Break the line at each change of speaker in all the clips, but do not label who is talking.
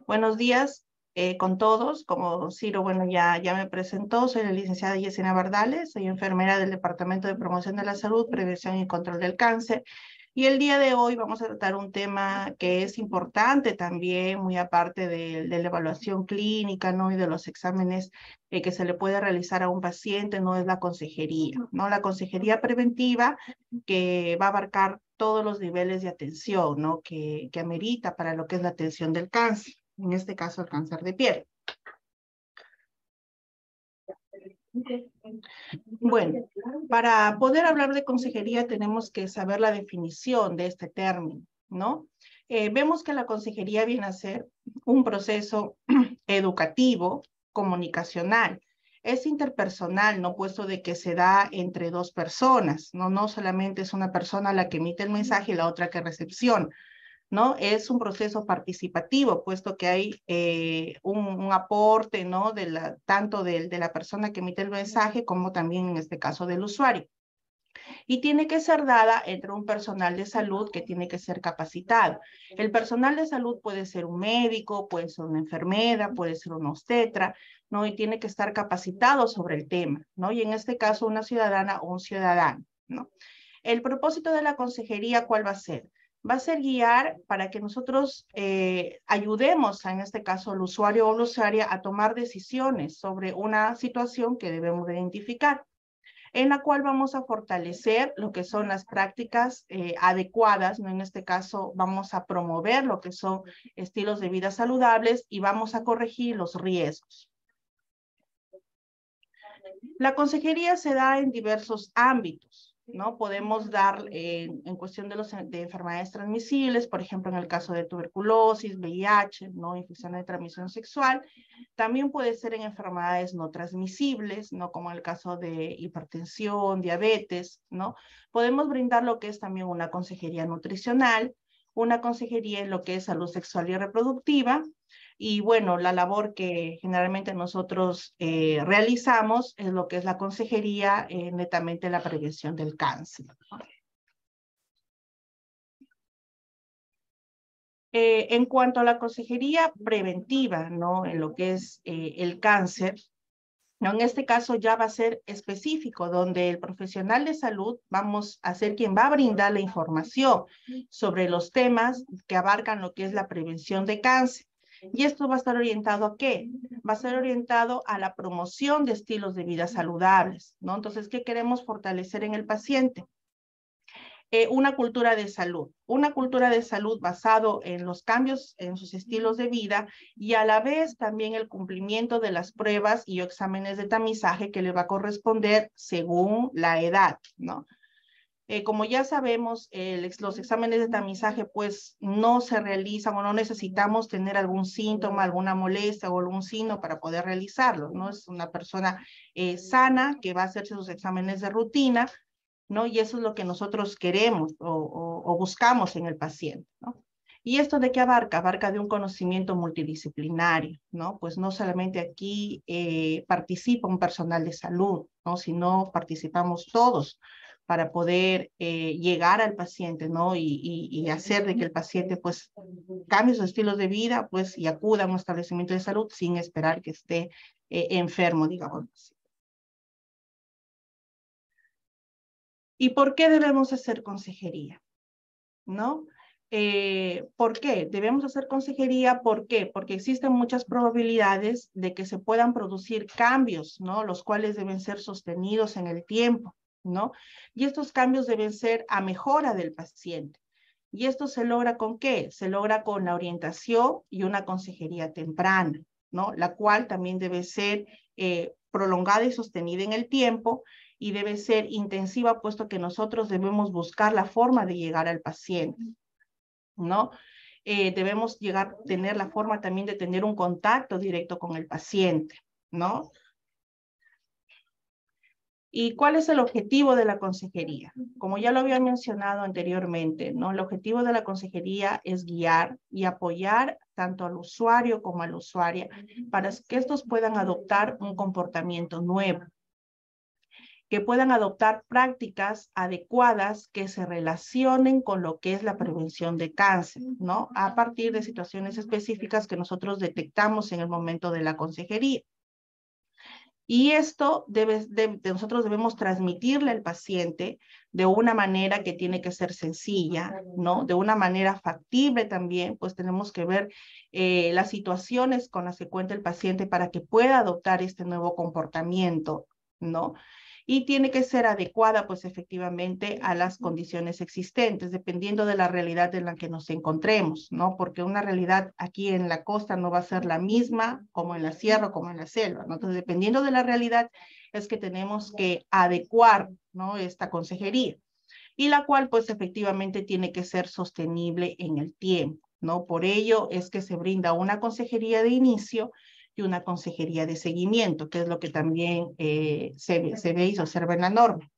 Buenos días con todos. Como Ciro, bueno, ya me presentó, soy la licenciada Yesenia Bardales, soy enfermera del Departamento de Promoción de la Salud, Prevención y Control del Cáncer. Y el día de hoy vamos a tratar un tema que es importante también, muy aparte de la evaluación clínica, ¿no? Y de los exámenes que se le puede realizar a un paciente, no es la consejería, ¿no? La consejería preventiva que va a abarcar todos los niveles de atención, ¿no? Que amerita para lo que es la atención del cáncer, en este caso el cáncer de piel. Bueno, para poder hablar de consejería tenemos que saber la definición de este término, ¿no? Vemos que la consejería viene a ser un proceso educativo, comunicacional. Es interpersonal, ¿no? Puesto de que se da entre dos personas, ¿no? No solamente es una persona la que emite el mensaje y la otra que recepciona, ¿no? Es un proceso participativo, puesto que hay un aporte, ¿no? Tanto de la persona que emite el mensaje como también en este caso del usuario. Y tiene que ser dada entre un personal de salud que tiene que ser capacitado. El personal de salud puede ser un médico, puede ser una enfermera, puede ser un obstetra, ¿no? Y tiene que estar capacitado sobre el tema, ¿no? Y en este caso una ciudadana o un ciudadano, ¿no? El propósito de la consejería, ¿cuál va a ser? Va a ser guiar para que nosotros ayudemos, en este caso, al usuario o la usuaria a tomar decisiones sobre una situación que debemos de identificar, en la cual vamos a fortalecer lo que son las prácticas adecuadas, ¿no? En este caso, vamos a promover lo que son estilos de vida saludables y vamos a corregir los riesgos. La consejería se da en diversos ámbitos, ¿no? Podemos dar en cuestión de enfermedades transmisibles, por ejemplo, en el caso de tuberculosis, VIH, ¿no? Infecciones de transmisión sexual. También puede ser en enfermedades no transmisibles, ¿no? Como en el caso de hipertensión, diabetes, ¿no? Podemos brindar lo que es también una consejería nutricional, una consejería en lo que es salud sexual y reproductiva. Y bueno, la labor que generalmente nosotros realizamos es lo que es la consejería, netamente la prevención del cáncer. En cuanto a la consejería preventiva, ¿no? En lo que es el cáncer, ¿no? En este caso ya va a ser específico, donde el profesional de salud vamos a ser quien va a brindar la información sobre los temas que abarcan lo que es la prevención de cáncer. Y esto va a estar orientado ¿a qué? Va a ser orientado a la promoción de estilos de vida saludables, ¿no? Entonces, ¿qué queremos fortalecer en el paciente? Una cultura de salud basado en los cambios en sus estilos de vida y a la vez también el cumplimiento de las pruebas y exámenes de tamizaje que le va a corresponder según la edad, ¿no? Como ya sabemos, los exámenes de tamizaje pues no se realizan o no necesitamos tener algún síntoma, alguna molestia o algún signo para poder realizarlos, ¿no? Es una persona sana que va a hacerse sus exámenes de rutina, ¿no? Y eso es lo que nosotros queremos o buscamos en el paciente, ¿no? ¿Y esto de qué abarca? Abarca de un conocimiento multidisciplinario, ¿no? Pues no solamente aquí participa un personal de salud, ¿no? Sino participamos todos para poder llegar al paciente, ¿no? Y hacer de que el paciente, pues, cambie sus estilos de vida, pues, y acuda a un establecimiento de salud sin esperar que esté enfermo, digamos. ¿Y por qué debemos hacer consejería? ¿No? ¿Por qué? Debemos hacer consejería, ¿por qué? Porque existen muchas probabilidades de que se puedan producir cambios, ¿no? Los cuales deben ser sostenidos en el tiempo, ¿no? Y estos cambios deben ser a mejora del paciente. ¿Y esto se logra con qué? Se logra con la orientación y una consejería temprana, ¿no? La cual también debe ser prolongada y sostenida en el tiempo y debe ser intensiva, puesto que nosotros debemos buscar la forma de llegar al paciente, ¿no? Debemos tener la forma también de tener un contacto directo con el paciente, ¿no? ¿Y cuál es el objetivo de la consejería? Como ya lo había mencionado anteriormente, ¿no? El objetivo de la consejería es guiar y apoyar tanto al usuario como a la usuaria para que estos puedan adoptar un comportamiento nuevo. que puedan adoptar prácticas adecuadas que se relacionen con lo que es la prevención de cáncer, ¿no? A partir de situaciones específicas que nosotros detectamos en el momento de la consejería. Y esto nosotros debemos transmitirle al paciente de una manera que tiene que ser sencilla, ¿no? De una manera factible también, pues tenemos que ver las situaciones con las que cuenta el paciente para que pueda adoptar este nuevo comportamiento, ¿no? Y tiene que ser adecuada, pues efectivamente, a las condiciones existentes, dependiendo de la realidad en la que nos encontremos, ¿no? Porque una realidad aquí en la costa no va a ser la misma como en la sierra o como en la selva, ¿no? Entonces, dependiendo de la realidad, es que tenemos que adecuar, ¿no? Esta consejería, y la cual, pues efectivamente, tiene que ser sostenible en el tiempo, ¿no? Por ello es que se brinda una consejería de inicio y una consejería de seguimiento, que es lo que también se ve y se observa en la norma.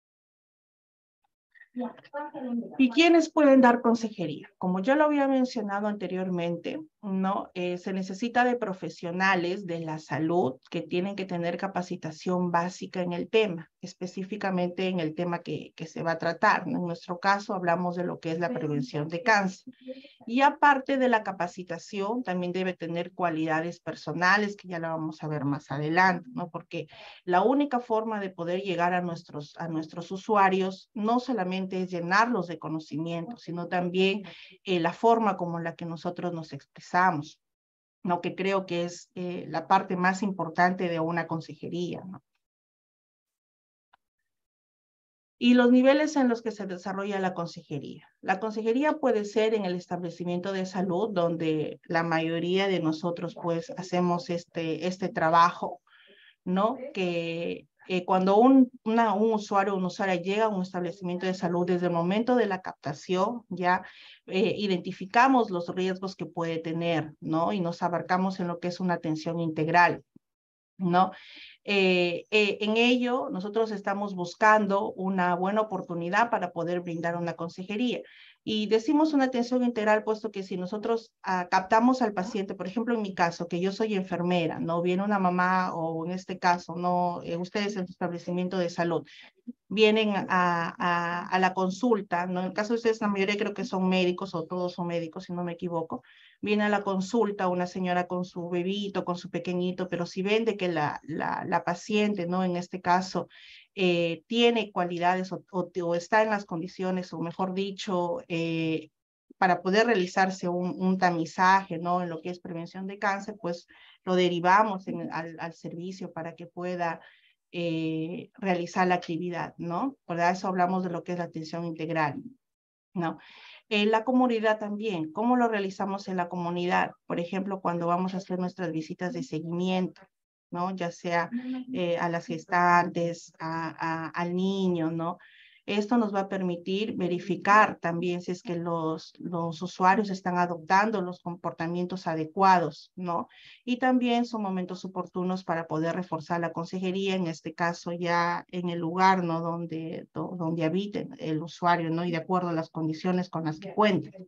¿Y quiénes pueden dar consejería? Como yo lo había mencionado anteriormente, ¿no? Se necesita de profesionales de la salud que tienen que tener capacitación básica en el tema, específicamente en el tema que se va a tratar, ¿no? En nuestro caso hablamos de lo que es la prevención de cáncer. Y aparte de la capacitación, también debe tener cualidades personales, que ya la vamos a ver más adelante, ¿no? Porque la única forma de poder llegar a nuestros usuarios no solamente es llenarlos de conocimiento, sino también la forma como la que nosotros nos expresamos, ¿no? Que creo que es la parte más importante de una consejería, ¿no? Y los niveles en los que se desarrolla la consejería. La consejería puede ser en el establecimiento de salud, donde la mayoría de nosotros pues hacemos este trabajo, ¿no? Que cuando un usuario o una usuaria llega a un establecimiento de salud, desde el momento de la captación, ya identificamos los riesgos que puede tener, ¿no? Y nos abarcamos en lo que es una atención integral, ¿no? En ello, nosotros estamos buscando una buena oportunidad para poder brindar una consejería. Y decimos una atención integral, puesto que si nosotros captamos al paciente, por ejemplo, en mi caso, que yo soy enfermera, no viene una mamá o en este caso, no, ustedes en su establecimiento de salud, vienen a la consulta, ¿no? En el caso de ustedes, la mayoría creo que son médicos o todos son médicos, si no me equivoco. Viene a la consulta una señora con su bebito, con su pequeñito, pero si ven de que la paciente, ¿no? En este caso, tiene cualidades o está en las condiciones, o mejor dicho, para poder realizarse un tamizaje, ¿no? En lo que es prevención de cáncer, pues lo derivamos al servicio para que pueda realizar la actividad, ¿no? Por eso hablamos de lo que es la atención integral, ¿no? En la comunidad también, ¿cómo lo realizamos en la comunidad? Por ejemplo, cuando vamos a hacer nuestras visitas de seguimiento, ¿no? Ya sea a las gestantes, al niño, ¿no? Esto nos va a permitir verificar también si es que los usuarios están adoptando los comportamientos adecuados, ¿no? Y también son momentos oportunos para poder reforzar la consejería, en este caso ya en el lugar, ¿no? Donde habite el usuario, ¿no? Y de acuerdo a las condiciones con las que cuente.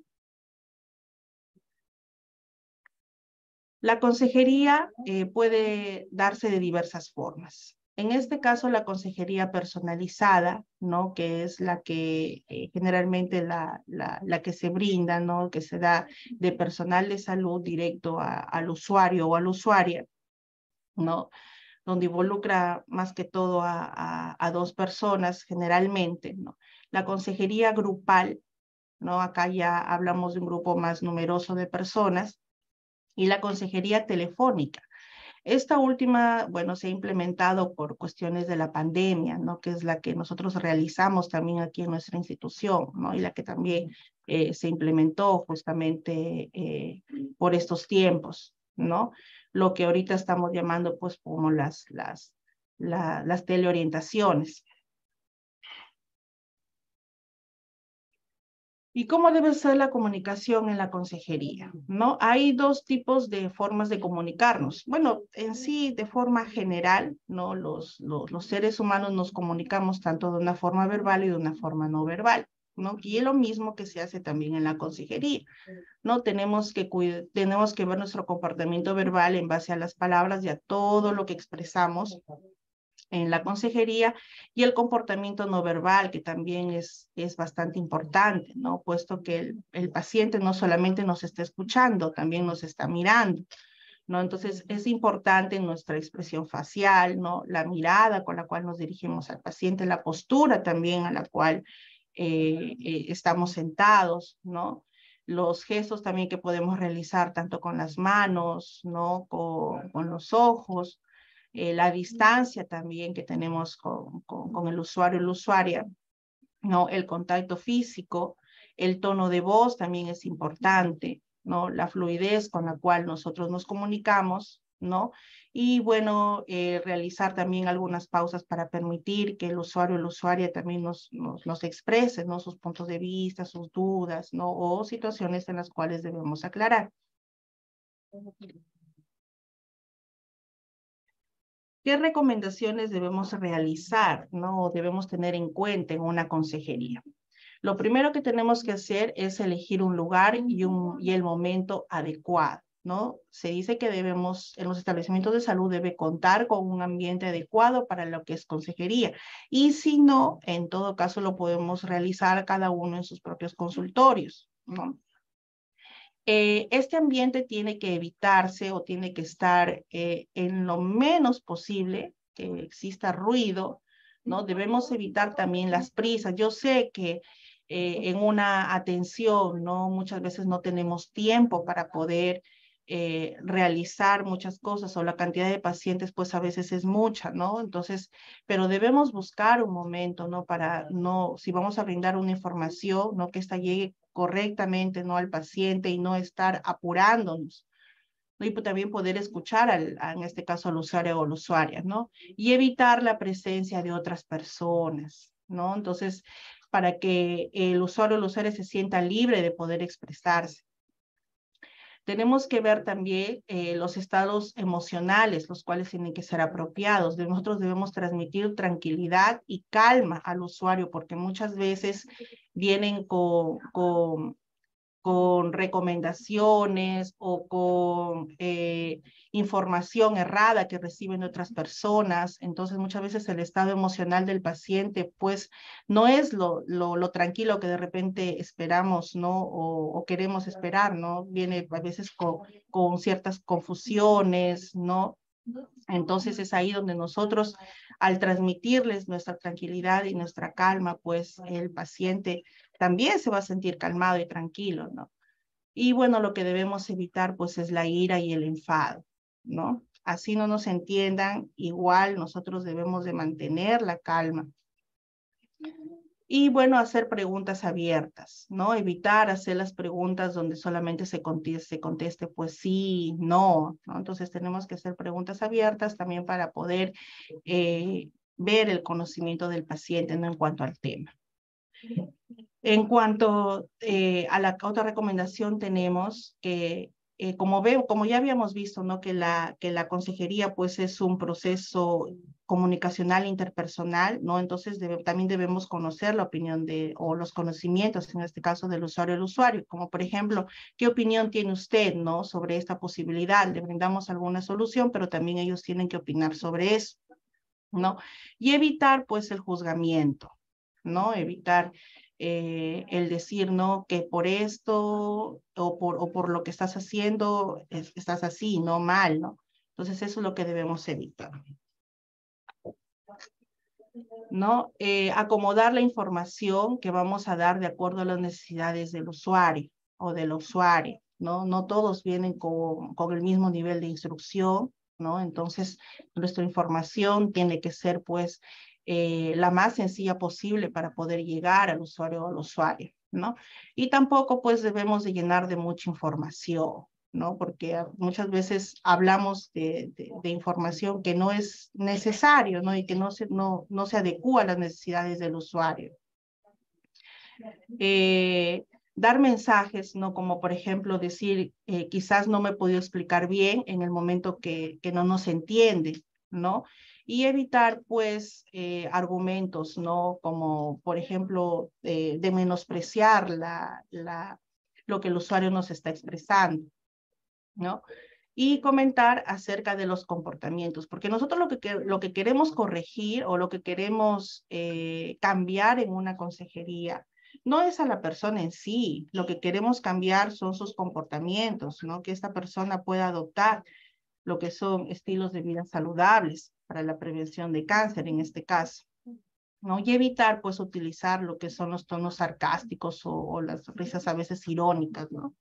La consejería puede darse de diversas formas. En este caso, la consejería personalizada, ¿no? Que es la que generalmente la que se brinda, ¿no? Que se da de personal de salud directo al usuario o a la usuaria, ¿no? Donde involucra más que todo a dos personas generalmente, ¿no? La consejería grupal, ¿no? Acá ya hablamos de un grupo más numeroso de personas, y la consejería telefónica. Esta última, bueno, se ha implementado por cuestiones de la pandemia, ¿no? Que es la que nosotros realizamos también aquí en nuestra institución, ¿no? Y la que también se implementó justamente por estos tiempos, ¿no? Lo que ahorita estamos llamando, pues, como las teleorientaciones. ¿Y cómo debe ser la comunicación en la consejería? ¿No? Hay dos tipos de formas de comunicarnos. Bueno, en sí, de forma general, ¿no? Los seres humanos nos comunicamos tanto de una forma verbal y de una forma no verbal, ¿no? Y es lo mismo que se hace también en la consejería, ¿no? Tenemos que ver nuestro comportamiento verbal en base a las palabras y a todo lo que expresamos en la consejería, y el comportamiento no verbal, que también es bastante importante, ¿no? Puesto que el paciente no solamente nos está escuchando, también nos está mirando, ¿no? Entonces, es importante nuestra expresión facial, ¿no? La mirada con la cual nos dirigimos al paciente, la postura también a la cual estamos sentados, ¿no? Los gestos también que podemos realizar tanto con las manos, ¿no? Con los ojos, la distancia también que tenemos con el usuario o la usuaria, ¿no? El contacto físico, el tono de voz también es importante, ¿no? La fluidez con la cual nosotros nos comunicamos, ¿no? Y bueno, realizar también algunas pausas para permitir que el usuario o la usuaria también nos exprese, ¿no? Sus puntos de vista, sus dudas, ¿no? O situaciones en las cuales debemos aclarar. ¿Qué recomendaciones debemos realizar, ¿no? O debemos tener en cuenta en una consejería? Lo primero que tenemos que hacer es elegir un lugar y el momento adecuado, ¿no? Se dice que debemos, en los establecimientos de salud debe contar con un ambiente adecuado para lo que es consejería. Y si no, en todo caso lo podemos realizar cada uno en sus propios consultorios, ¿no? Este ambiente tiene que evitarse o tiene que estar en lo menos posible que exista ruido, ¿no? Debemos evitar también las prisas. Yo sé que en una atención, ¿no? Muchas veces no tenemos tiempo para poder realizar muchas cosas o la cantidad de pacientes pues a veces es mucha, ¿no? Entonces, pero debemos buscar un momento, ¿no? Para no, si vamos a brindar una información, ¿no? Que esta llegue correctamente, ¿no? Al paciente y no estar apurándonos, ¿no? Y también poder escuchar en este caso al usuario o la usuaria, ¿no? Y evitar la presencia de otras personas, ¿no? Entonces, para que el usuario o la usuaria se sienta libre de poder expresarse. Tenemos que ver también los estados emocionales, los cuales tienen que ser apropiados. Nosotros debemos transmitir tranquilidad y calma al usuario, porque muchas veces vienen con recomendaciones o con información errada que reciben de otras personas. Entonces, muchas veces el estado emocional del paciente, pues, no es lo tranquilo que de repente esperamos, ¿no? O queremos esperar, ¿no? Viene a veces con ciertas confusiones, ¿no? Entonces es ahí donde nosotros, al transmitirles nuestra tranquilidad y nuestra calma, pues el paciente también se va a sentir calmado y tranquilo, ¿no? Y bueno, lo que debemos evitar pues es la ira y el enfado, ¿no? Así no nos entiendan, igual nosotros debemos de mantener la calma. Y bueno, hacer preguntas abiertas, ¿no? Evitar hacer las preguntas donde solamente se conteste pues sí, no, ¿no? Entonces tenemos que hacer preguntas abiertas también para poder ver el conocimiento del paciente, ¿no? En cuanto al tema. En cuanto a la otra recomendación tenemos que, como ya habíamos visto, ¿no? Que la consejería pues es un proceso comunicacional interpersonal, ¿no? Entonces también debemos conocer la opinión o los conocimientos, en este caso del usuario al usuario, como por ejemplo, ¿qué opinión tiene usted, ¿no? Sobre esta posibilidad? Le brindamos alguna solución, pero también ellos tienen que opinar sobre eso, ¿no? Y evitar pues el juzgamiento, ¿no? Evitar el decir, ¿no? Que por esto o por lo que estás haciendo estás así, no mal, ¿no? Entonces eso es lo que debemos evitar, ¿no? Acomodar la información que vamos a dar de acuerdo a las necesidades del usuario o del usuario, ¿no? No todos vienen con el mismo nivel de instrucción, ¿no? Entonces, nuestra información tiene que ser, pues, la más sencilla posible para poder llegar al usuario o al usuario, ¿no? Y tampoco, pues, debemos de llenar de mucha información, ¿no? Porque muchas veces hablamos de información que no es necesario, ¿no? Y que no se adecúa a las necesidades del usuario. Dar mensajes, ¿no? Como por ejemplo decir, quizás no me he podido explicar bien en el momento que no nos entiende, ¿no? Y evitar, pues, argumentos, ¿no? Como, por ejemplo, de menospreciar lo que el usuario nos está expresando, ¿no? y comentar acerca de los comportamientos, porque nosotros lo que queremos corregir o lo que queremos cambiar en una consejería no es a la persona en sí, lo que queremos cambiar son sus comportamientos, ¿no? Que esta persona pueda adoptar lo que son estilos de vida saludables para la prevención de cáncer en este caso, ¿no? Y evitar pues utilizar lo que son los tonos sarcásticos o las risas a veces irónicas, ¿no?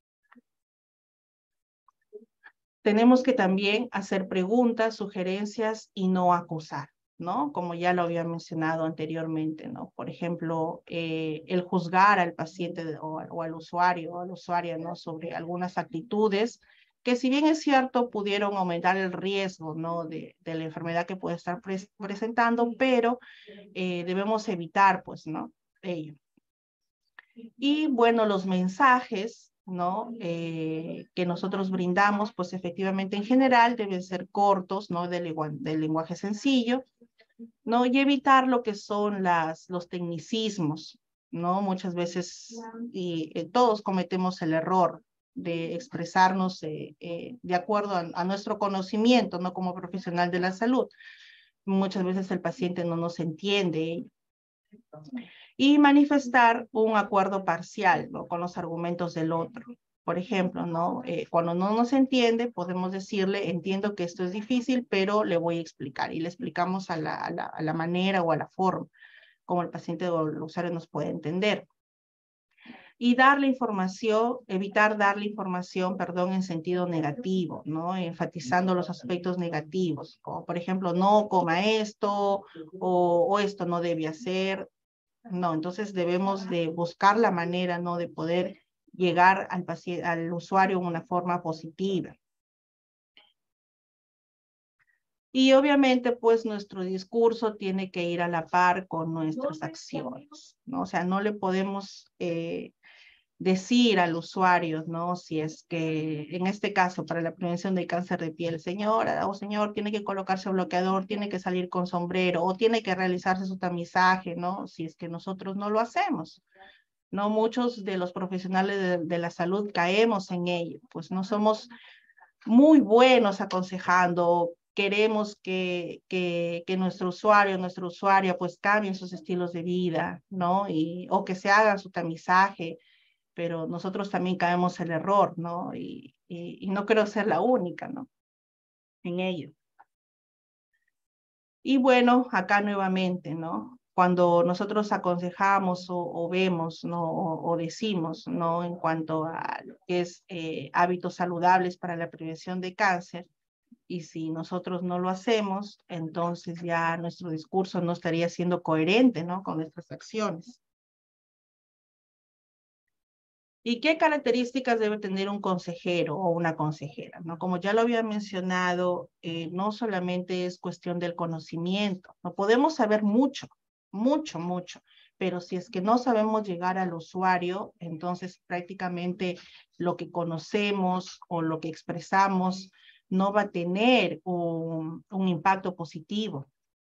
Tenemos que también hacer preguntas, sugerencias y no acusar, ¿no? Como ya lo había mencionado anteriormente, ¿no? Por ejemplo, el juzgar al paciente o al usuario o a la usuaria, ¿no? Sobre algunas actitudes que si bien es cierto, pudieron aumentar el riesgo, ¿no? De la enfermedad que puede estar presentando, pero debemos evitar, pues, ¿no? Ello. Y bueno, los mensajes, ¿no? Que nosotros brindamos, pues efectivamente en general deben ser cortos, ¿no? Del lenguaje sencillo, ¿no? Y evitar lo que son los tecnicismos, ¿no? Muchas veces, y todos cometemos el error de expresarnos de acuerdo a nuestro conocimiento, ¿no? Como profesional de la salud. Muchas veces el paciente no nos entiende, y manifestar un acuerdo parcial, ¿no? Con los argumentos del otro. Por ejemplo, ¿no? Cuando no nos entiende, podemos decirle, entiendo que esto es difícil, pero le voy a explicar. Y le explicamos a la manera o a la forma como el paciente o el usuario nos puede entender. Y darle información, evitar darle información, perdón, en sentido negativo, ¿no? Enfatizando los aspectos negativos, como por ejemplo, no coma esto, o esto no debe hacer. No, entonces debemos de buscar la manera, ¿no? De poder llegar al paciente, al usuario en una forma positiva. Y obviamente, pues nuestro discurso tiene que ir a la par con nuestras acciones, ¿no? O sea, no le podemos decir al usuario, ¿no? Si es que, en este caso, para la prevención de cáncer de piel, señora o señor, tiene que colocarse bloqueador, tiene que salir con sombrero o tiene que realizarse su tamizaje, ¿no? Si es que nosotros no lo hacemos. No, muchos de los profesionales de la salud caemos en ello, pues no somos muy buenos aconsejando, queremos que nuestro usuario, nuestra usuaria, pues cambien sus estilos de vida, ¿no? O que se hagan su tamizaje, pero nosotros también caemos el error, ¿no? Y no creo ser la única, ¿no? En ello. Y bueno, acá nuevamente, ¿no? Cuando nosotros aconsejamos o vemos, ¿no? O decimos, ¿no? En cuanto a lo que es hábitos saludables para la prevención de cáncer, y si nosotros no lo hacemos, entonces ya nuestro discurso no estaría siendo coherente, ¿no? Con nuestras acciones. ¿Y qué características debe tener un consejero o una consejera? ¿No? Como ya lo había mencionado, no solamente es cuestión del conocimiento, no podemos saber mucho, mucho, pero si es que no sabemos llegar al usuario, entonces prácticamente lo que conocemos o lo que expresamos no va a tener un impacto positivo.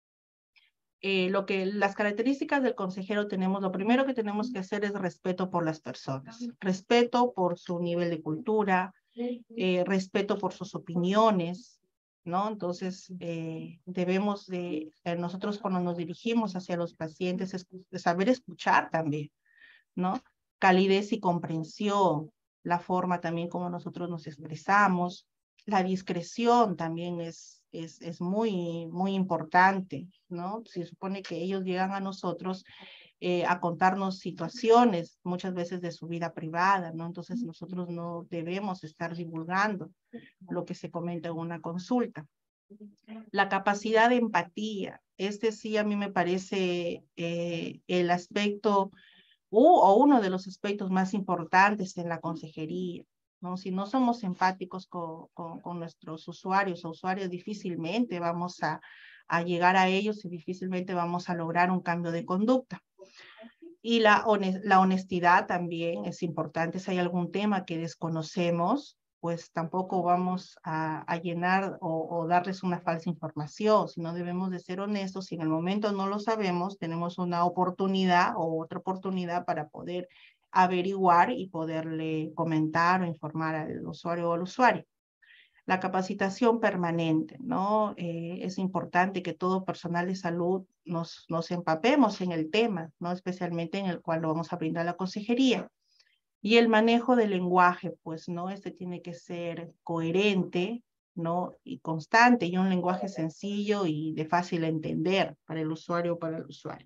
Las características del consejero tenemos, lo primero que tenemos que hacer es respeto por las personas, respeto por su nivel de cultura, respeto por sus opiniones, ¿no? Entonces, debemos nosotros cuando nos dirigimos hacia los pacientes, saber escuchar también, ¿no? Calidez y comprensión, la forma también como nosotros nos expresamos, la discreción también es muy importante, ¿no? Se supone que ellos llegan a nosotros a contarnos situaciones, muchas veces de su vida privada, ¿no? Entonces nosotros no debemos estar divulgando lo que se comenta en una consulta. La capacidad de empatía, este sí a mí me parece el aspecto o uno de los aspectos más importantes en la consejería, ¿no? Si no somos empáticos con nuestros usuarios o usuarios, difícilmente vamos a llegar a ellos y difícilmente vamos a lograr un cambio de conducta. Y la honestidad también es importante. Si hay algún tema que desconocemos, pues tampoco vamos a llenar o darles una falsa información, sino debemos de ser honestos. Si en el momento no lo sabemos, tenemos una oportunidad o otra oportunidad para poder averiguar y poderle comentar o informar al usuario o al usuario. La capacitación permanente, ¿no? Es importante que todo personal de salud nos empapemos en el tema, ¿no? Especialmente en el cual lo vamos a brindar la consejería. Y el manejo del lenguaje, pues, ¿no? Este tiene que ser coherente, ¿no? Y constante, y un lenguaje sencillo y de fácil entender para el usuario o para el usuario,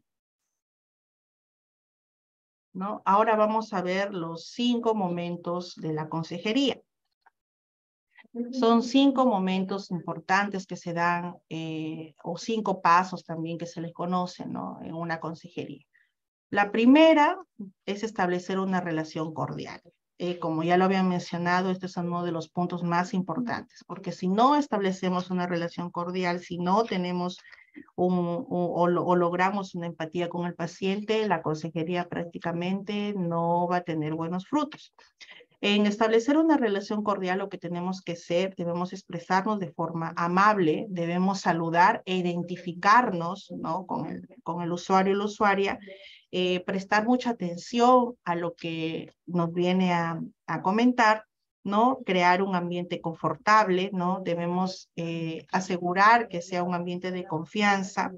¿no? Ahora vamos a ver los 5 momentos de la consejería. Son 5 momentos importantes que se dan, o 5 pasos también que se les conocen, ¿no? En una consejería. La primera es establecer una relación cordial. Como ya lo habían mencionado, este es uno de los puntos más importantes, porque si no establecemos una relación cordial, si no tenemos o logramos una empatía con el paciente, la consejería prácticamente no va a tener buenos frutos. En establecer una relación cordial, lo que tenemos que ser, debemos expresarnos de forma amable, debemos saludar e identificarnos, ¿no? con el usuario y la usuaria, prestar mucha atención a lo que nos viene a comentar, ¿no? Crear un ambiente confortable, ¿no? Debemos asegurar que sea un ambiente de confianza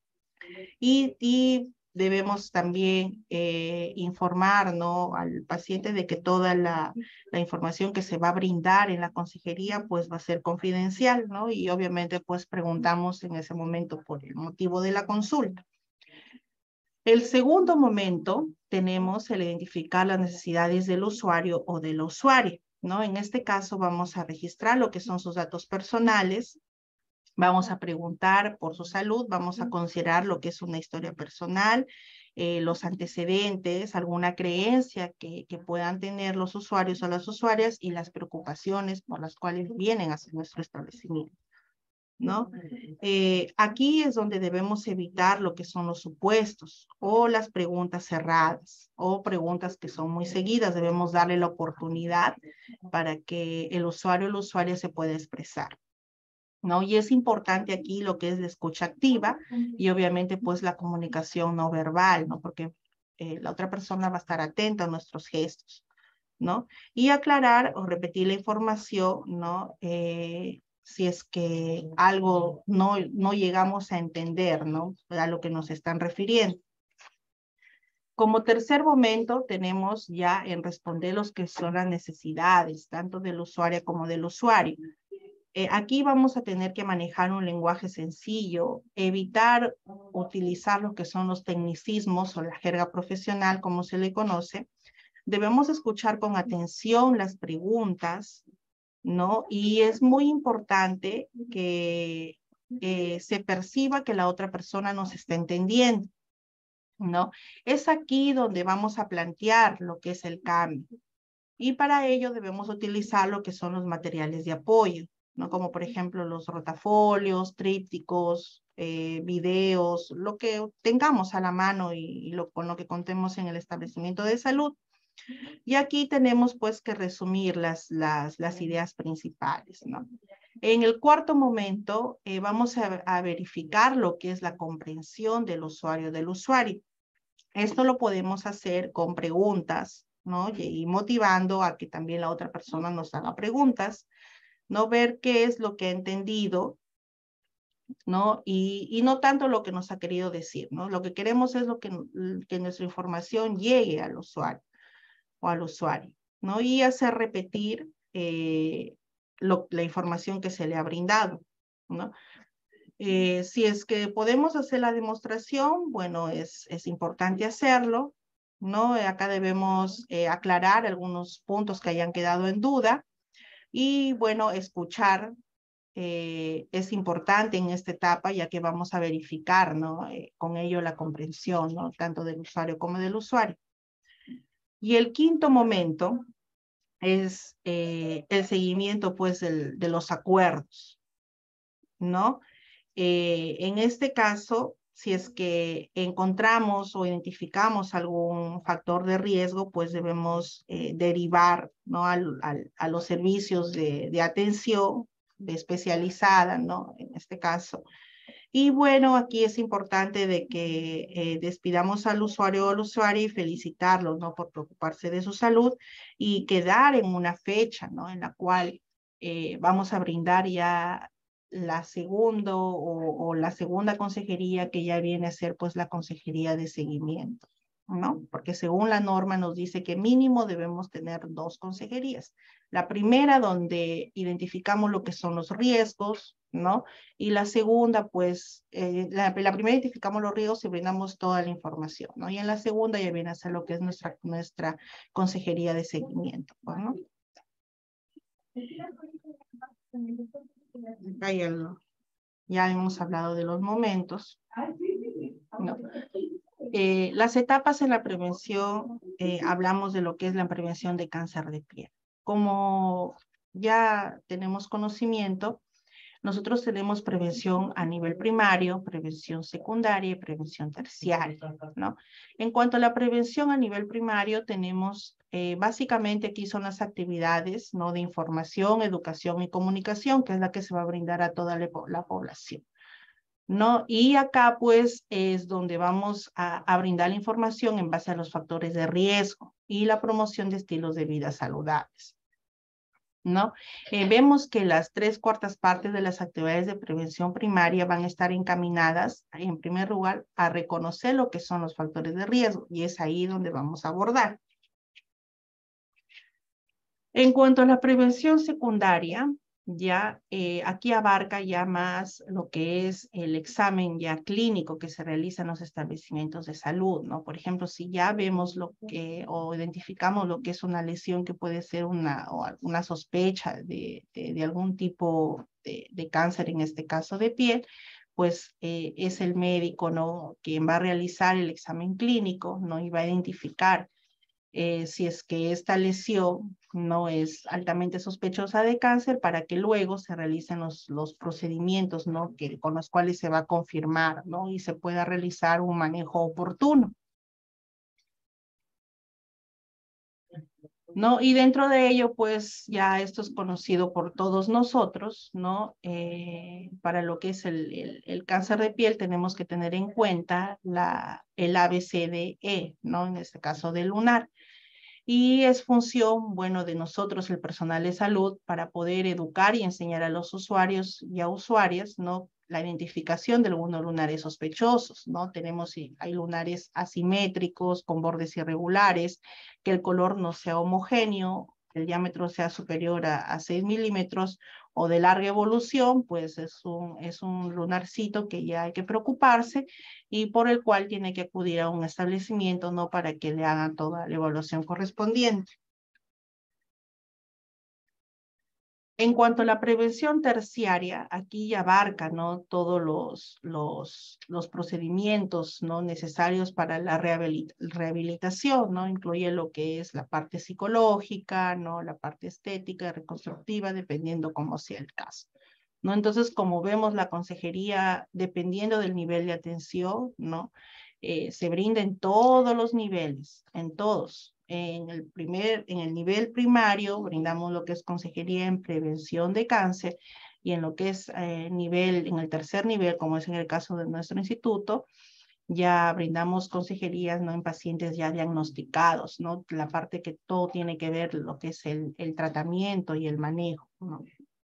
y debemos también informar, ¿no? al paciente de que toda la información que se va a brindar en la consejería pues va a ser confidencial, ¿no? Y obviamente pues preguntamos en ese momento por el motivo de la consulta. El segundo momento tenemos el identificar las necesidades del usuario o de la usuaria, ¿no? En este caso vamos a registrar lo que son sus datos personales, vamos a preguntar por su salud, vamos a considerar lo que es una historia personal, los antecedentes, alguna creencia que puedan tener los usuarios o las usuarias y las preocupaciones por las cuales vienen hacia nuestro establecimiento, ¿no? Aquí es donde debemos evitar lo que son los supuestos o las preguntas cerradas o preguntas que son muy seguidas. Debemos darle la oportunidad para que el usuario o la usuaria se pueda expresar, ¿no? Y es importante aquí lo que es la escucha activa y obviamente pues la comunicación no verbal, ¿no? Porque la otra persona va a estar atenta a nuestros gestos, ¿no? Y aclarar o repetir la información, ¿no? Si es que algo no llegamos a entender, ¿no? A lo que nos están refiriendo. Como tercer momento tenemos ya en responder los que son las necesidades, tanto del usuario como del usuario. Aquí vamos a tener que manejar un lenguaje sencillo, evitar utilizar lo que son los tecnicismos o la jerga profesional, como se le conoce. Debemos escuchar con atención las preguntas, ¿no? Y es muy importante que se perciba que la otra persona nos está entendiendo, ¿no? Es aquí donde vamos a plantear lo que es el cambio. Y para ello debemos utilizar lo que son los materiales de apoyo, ¿no? Como por ejemplo los rotafolios, trípticos, videos, lo que tengamos a la mano y con lo que contemos en el establecimiento de salud. Y aquí tenemos pues que resumir las ideas principales, ¿no? En el cuarto momento vamos a verificar lo que es la comprensión del usuario. Esto lo podemos hacer con preguntas, ¿no? Y motivando a que también la otra persona nos haga preguntas, ¿no? Ver qué es lo que ha entendido, ¿no? Y no tanto lo que nos ha querido decir, ¿no? Lo que queremos es que nuestra información llegue al usuario o al usuario, ¿no? Y hacer repetir la información que se le ha brindado, ¿no? Si es que podemos hacer la demostración, bueno, es importante hacerlo, ¿no? Acá debemos aclarar algunos puntos que hayan quedado en duda y, bueno, escuchar es importante en esta etapa ya que vamos a verificar, ¿no? Con ello la comprensión, ¿no? Tanto del usuario como del usuario. Y el quinto momento es el seguimiento, pues, de los acuerdos, ¿no? En este caso, si es que encontramos o identificamos algún factor de riesgo, pues debemos derivar, ¿no? a los servicios de atención especializada, ¿no? En este caso. Y bueno, aquí es importante de que despidamos al usuario o al usuaria y felicitarlo, ¿no? Por preocuparse de su salud y quedar en una fecha, ¿no? En la cual vamos a brindar ya la segunda o la segunda consejería, que ya viene a ser pues la consejería de seguimiento, ¿no? Porque según la norma nos dice que mínimo debemos tener 2 consejerías. La primera donde identificamos lo que son los riesgos, ¿no? Y la segunda, pues, la primera identificamos los riesgos y brindamos toda la información, ¿no? Y en la segunda ya viene a ser lo que es nuestra consejería de seguimiento, ¿no? Ya hemos hablado de los momentos, ¿no? Las etapas en la prevención, hablamos de lo que es la prevención de cáncer de piel. Como ya tenemos conocimiento, nosotros tenemos prevención a nivel primario, prevención secundaria y prevención terciaria, ¿no? En cuanto a la prevención a nivel primario, tenemos básicamente aquí son las actividades, ¿no? De información, educación y comunicación, que es la que se va a brindar a toda la población, ¿no? Y acá pues es donde vamos a brindar la información en base a los factores de riesgo y la promoción de estilos de vida saludables, ¿no? Vemos que las 3/4 partes de las actividades de prevención primaria van a estar encaminadas, en primer lugar, a reconocer lo que son los factores de riesgo, y es ahí donde vamos a abordar. En cuanto a la prevención secundaria, ya aquí abarca ya más lo que es el examen ya clínico que se realiza en los establecimientos de salud, ¿no? Por ejemplo, si ya vemos lo que, o identificamos lo que es una lesión que puede ser una sospecha de algún tipo de cáncer, en este caso de piel, pues es el médico, ¿no? Quien va a realizar el examen clínico, ¿no? Y va a identificar si es que esta lesión no es altamente sospechosa de cáncer, para que luego se realicen los procedimientos, ¿no? Con los cuales se va a confirmar, ¿no? Y se pueda realizar un manejo oportuno, ¿no? Y dentro de ello, pues ya esto es conocido por todos nosotros, ¿no? Para lo que es el cáncer de piel tenemos que tener en cuenta el ABCDE, ¿no? En este caso del lunar. Y es función, bueno, de nosotros, el personal de salud, para poder educar y enseñar a los usuarios y a usuarias, ¿no? La identificación de algunos lunares sospechosos, ¿no? Hay lunares asimétricos, con bordes irregulares, que el color no sea homogéneo, que el diámetro sea superior a 6 milímetros, o de larga evolución, pues es un lunarcito que ya hay que preocuparse, y por el cual tiene que acudir a un establecimiento, ¿no? Para que le hagan toda la evaluación correspondiente. En cuanto a la prevención terciaria, aquí ya abarca, ¿no? Todos los procedimientos, ¿no? Necesarios para la rehabilitación, ¿no? Incluye lo que es la parte psicológica, ¿no? La parte estética, reconstructiva, dependiendo cómo sea el caso, ¿no? Entonces, como vemos, la consejería, dependiendo del nivel de atención, ¿no? Se brinda en todos los niveles, en todos. En el nivel primario brindamos lo que es consejería en prevención de cáncer, y en lo que es en el tercer nivel, como es en el caso de nuestro instituto, ya brindamos consejerías, ¿no? En pacientes ya diagnosticados, ¿no? La parte que todo tiene que ver lo que es el tratamiento y el manejo, ¿no?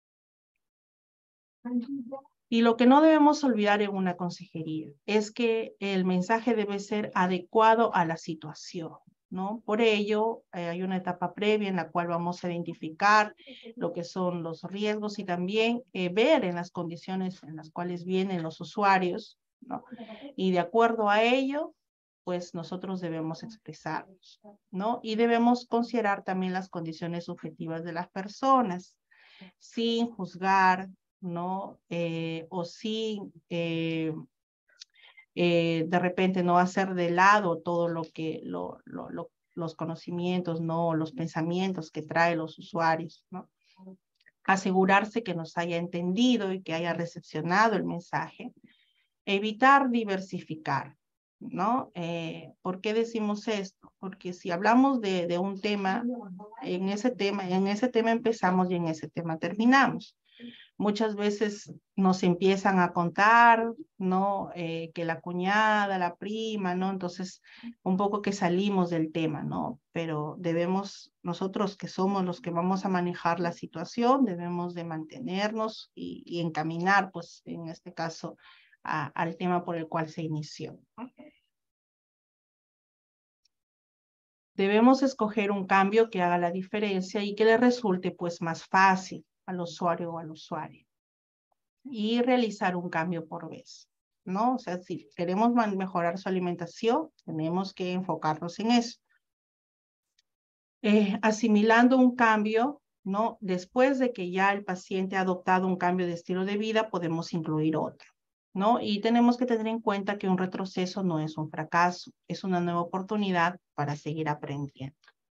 Y lo que no debemos olvidar en una consejería es que el mensaje debe ser adecuado a la situación, ¿no? Por ello, hay una etapa previa en la cual vamos a identificar lo que son los riesgos, y también ver en las condiciones en las cuales vienen los usuarios, ¿no? Y de acuerdo a ello, pues nosotros debemos expresarnos, ¿no? Y debemos considerar también las condiciones subjetivas de las personas, sin juzgar, ¿no? O sin de repente no hacer de lado todo lo que los conocimientos, ¿no? Los pensamientos que traen los usuarios, ¿no? Asegurarse que nos haya entendido y que haya recepcionado el mensaje. Evitar diversificar, ¿no? ¿Por qué decimos esto? Porque si hablamos de un tema, en ese tema empezamos y en ese tema terminamos. Muchas veces nos empiezan a contar, ¿no? Que la cuñada, la prima, ¿no? Entonces, un poco que salimos del tema, ¿no? Pero debemos, nosotros que somos los que vamos a manejar la situación, debemos de mantenernos y encaminar, pues, en este caso, al tema por el cual se inició. Debemos escoger un cambio que haga la diferencia y que le resulte, pues, más fácil al usuario o al usuario. Y realizar un cambio por vez, ¿no? O sea, si queremos mejorar su alimentación, tenemos que enfocarnos en eso. Asimilando un cambio, ¿no? Después de que ya el paciente ha adoptado un cambio de estilo de vida, podemos incluir otro, ¿no? Y tenemos que tener en cuenta que un retroceso no es un fracaso, es una nueva oportunidad para seguir aprendiendo.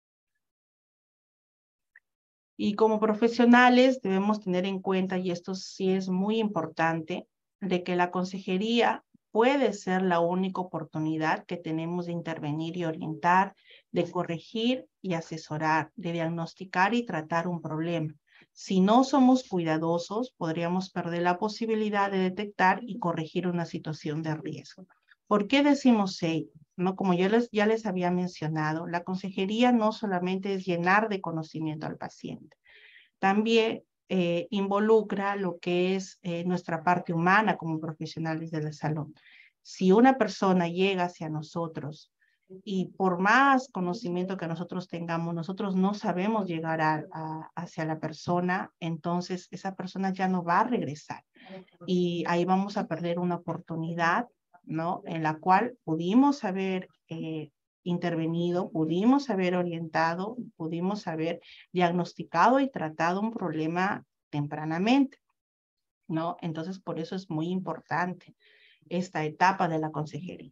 Y como profesionales debemos tener en cuenta, y esto sí es muy importante, de que la consejería puede ser la única oportunidad que tenemos de intervenir y orientar, de corregir y asesorar, de diagnosticar y tratar un problema. Si no somos cuidadosos, podríamos perder la posibilidad de detectar y corregir una situación de riesgo. ¿Por qué decimos ello? ¿No? Como ya les había mencionado, la consejería no solamente es llenar de conocimiento al paciente, también involucra lo que es nuestra parte humana como profesionales de la salud. Si una persona llega hacia nosotros y por más conocimiento que nosotros tengamos, nosotros no sabemos llegar hacia la persona, entonces esa persona ya no va a regresar. Y ahí vamos a perder una oportunidad, ¿no? En la cual pudimos haber intervenido, pudimos haber orientado, pudimos haber diagnosticado y tratado un problema tempranamente, ¿no? Entonces, por eso es muy importante esta etapa de la consejería,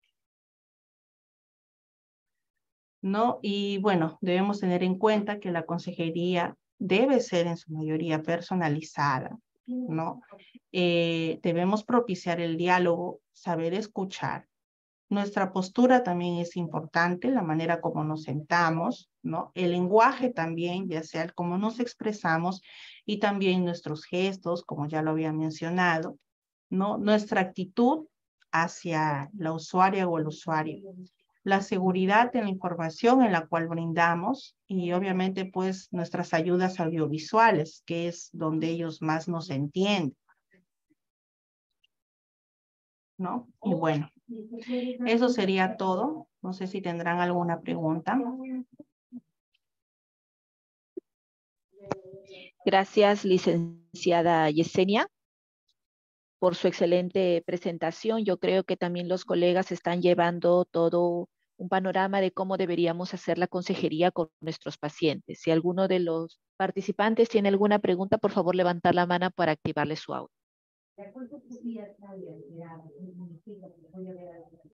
¿no? Y bueno, debemos tener en cuenta que la consejería debe ser en su mayoría personalizada, ¿no? Debemos propiciar el diálogo, saber escuchar. Nuestra postura también es importante, la manera como nos sentamos, ¿no? El lenguaje también, ya sea el cómo nos expresamos y también nuestros gestos, como ya lo había mencionado, ¿no? Nuestra actitud hacia la usuaria o el usuario. La seguridad de la información en la cual brindamos y obviamente pues nuestras ayudas audiovisuales, que es donde ellos más nos entienden, ¿no? Y bueno, eso sería todo. No sé si tendrán alguna pregunta.
Gracias, licenciada Yesenia, por su excelente presentación. Yo creo que también los colegas están llevando todo un panorama de cómo deberíamos hacer la consejería con nuestros pacientes. Si alguno de los participantes tiene alguna pregunta, por favor levantar la mano para activarle su audio.